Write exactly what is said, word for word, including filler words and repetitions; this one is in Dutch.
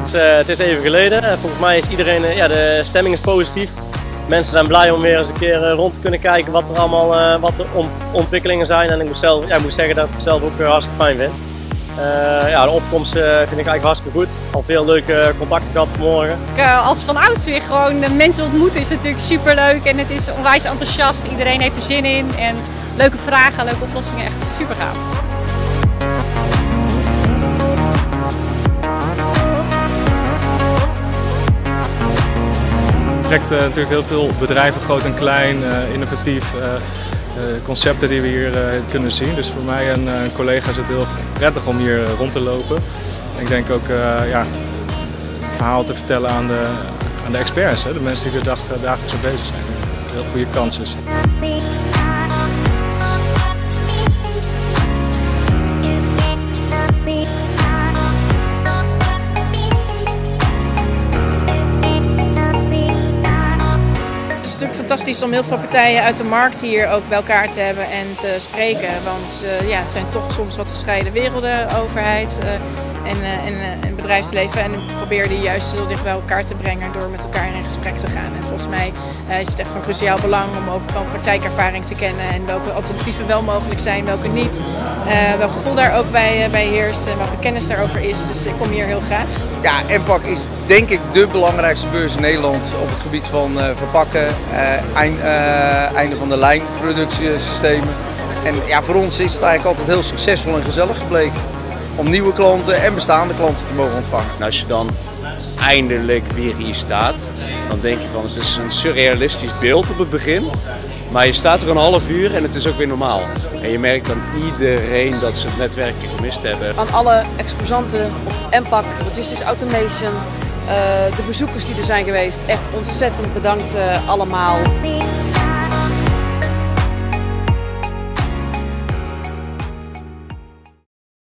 is, uh, het is even geleden. Uh, volgens mij is iedereen, uh, ja, de stemming is positief. Mensen zijn blij om weer eens een keer uh, rond te kunnen kijken wat er allemaal uh, wat de ont ontwikkelingen zijn. En ik moet, zelf, ja, ik moet zeggen dat ik het zelf ook uh, hartstikke fijn vind. Uh, ja, de opkomst uh, vind ik eigenlijk hartstikke goed. Al veel leuke contacten gehad vanmorgen. Uh, als van ouds weer gewoon uh, mensen ontmoeten is natuurlijk super leuk en het is onwijs enthousiast. Iedereen heeft er zin in en leuke vragen, leuke oplossingen, echt super gaaf. Het trekt uh, natuurlijk heel veel bedrijven, groot en klein, uh, innovatief, uh, uh, concepten die we hier uh, kunnen zien. Dus voor mij en uh, collega's is het heel prettig om hier uh, rond te lopen. En ik denk ook uh, ja, het verhaal te vertellen aan de, aan de experts, hè, de mensen die er dag, dagelijks mee bezig zijn. Een heel goede kans is. Het is natuurlijk fantastisch om heel veel partijen uit de markt hier ook bij elkaar te hebben en te spreken. Want uh, ja, het zijn toch soms wat gescheiden werelden, overheid uh, en, uh, en, uh, en bedrijfsleven. En ik probeer die juist heel dicht bij elkaar te brengen door met elkaar in gesprek te gaan. En volgens mij uh, is het echt van cruciaal belang om ook gewoon praktijkervaring te kennen en welke alternatieven wel mogelijk zijn, welke niet. Uh, welk gevoel daar ook bij, uh, bij heerst en welke kennis daarover is. Dus ik kom hier heel graag. Ja, Empac is denk ik de belangrijkste beurs in Nederland op het gebied van uh, verpakken, uh, eind, uh, einde van de lijn productiesystemen. En ja, voor ons is het eigenlijk altijd heel succesvol en gezellig gebleken om nieuwe klanten en bestaande klanten te mogen ontvangen. En als je dan eindelijk weer hier staat, dan denk je van het is een surrealistisch beeld op het begin. Maar je staat er een half uur en het is ook weer normaal. En je merkt aan iedereen dat ze het netwerk gemist hebben. Aan alle exposanten op Empac, Logistics Automation, uh, de bezoekers die er zijn geweest, echt ontzettend bedankt uh, allemaal.